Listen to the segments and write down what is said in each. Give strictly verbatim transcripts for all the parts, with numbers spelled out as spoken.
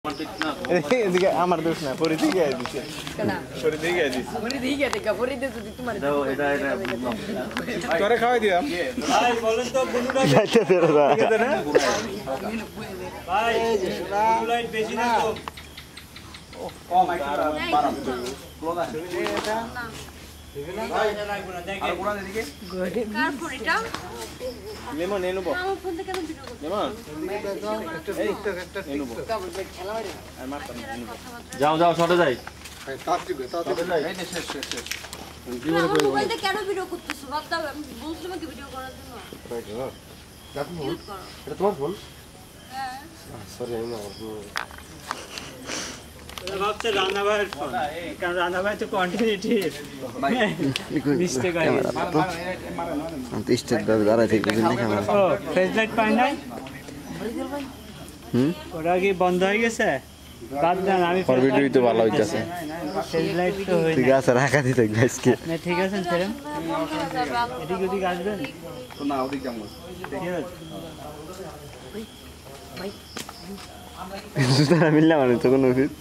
এদিকে আমার দোষ না পরে দিকে দিছে কেনা পরে দিকে দিছে পরে দিকে দেখা পরে দে যদি তোমার দাও এটা এটা তোরে খাওয়াই দিলাম ভাই বলেন তো বুনুরা যাইতে ফেরো না ভাই বুনুলাইট বেশি না তো ও কম একটা বারাম ক্লোজ আছে এটা ভাই এটা লাগবে না দেখে আর কোনা দিকে কার ফোন এটা লেমন এনো বো আমার ফোন থেকে কেন ভিডিও করতে লেমন এই একটা এনো বো খেলা বাইরে আর মারতাম এনো বো যাও যাও সরে যাই তাড়াতাড়ি তাড়াতাড়ি যাই এই শেষ শেষ শেষ আমার মোবাইলে কেন ভিডিও করতেছো বাবা আমি বলছি তোমাকে ভিডিও করার জন্য দেখো মিউট করো এটা তোমার ফোন হ্যাঁ সরি আমি না ভাবছে রানা ভাইয়ের ফোন কারণ রানা ভাই তো কন্টিনিউটি মিস্টেক হয় স্টেট ভাবে দাঁড়ায় থেকে বুঝলি ক্যামেরা ও ফেস লাইট পাই নাই হুম ওটা কি বন্ধ হয়ে গেছে বাদ দেন আমি আর ভিডিও তো ভালো হইতাছে ফেস লাইট তো হই ঠিক আছে রাখা দিতে গাইসকে না ঠিক আছে ফেরেন এদিক ওদিক আসবেন তো না ওদিক যাবো ঠিক আছে সুতরাং মিললাম মানে তো কোনো উচিত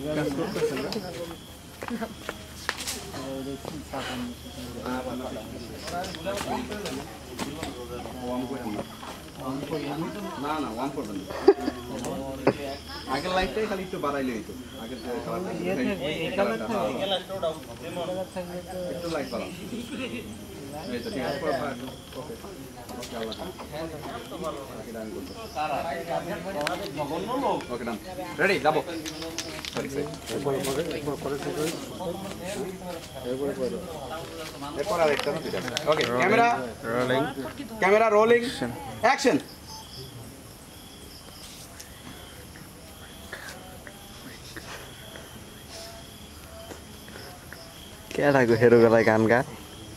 না না ওয়ান করবেন আগের লাইটটাই খালি একটু বাড়াইলে হইতো আগের কালারটা একটু লাইট বাড়াও এই তো ঠিক আছে ওকে ওকে ডান রেডি যাবো সরি সরি এরপর আর একটা okay camera rolling camera rolling action কেডা গো হেরো গলায় গান গা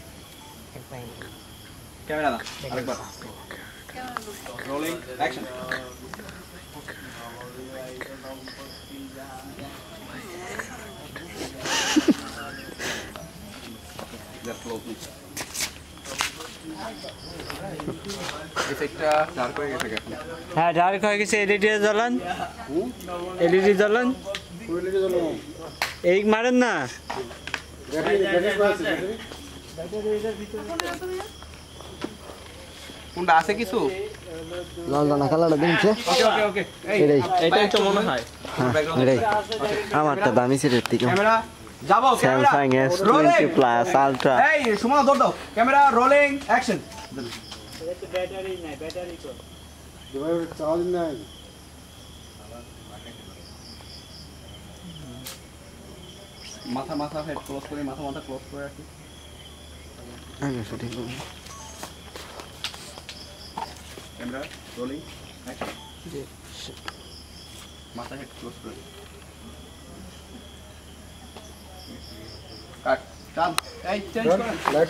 ক্যামেরা না আরেকবার rolling action Just close it. এফেক্টটা ডার্ক হয়ে গেছে এখন হ্যাঁ ডার্ক হয়ে গেছে এলইডি জ্বলান এলইডি জ্বলান এলইডি জ্বলো এই মারেন না কোনটা আছে কিছু লাল লাল কালারটা দিনছে ওকে ওকে ওকে এই এটাই এটাই তো মনে হয় এটাই আমারটা দামি সেটের থেকে ক্যামেরা যাবো camera Samsung S twenty plus ultra এই সুমন দৌড় দাও ক্যামেরা রোলিং অ্যাকশন ব্যাটারি নাই ব্যাটারি তো ডিভাইস চার্জ নাই মাথা মাথা হেড ক্লোজ করে মাথা মাথা ক্লোজ করে রাখি আগে সঠিক ক্যামেরা রোলিং অ্যাকশন মাথা হেড ক্লোজ করে কাট টান এই চেঞ্জ করো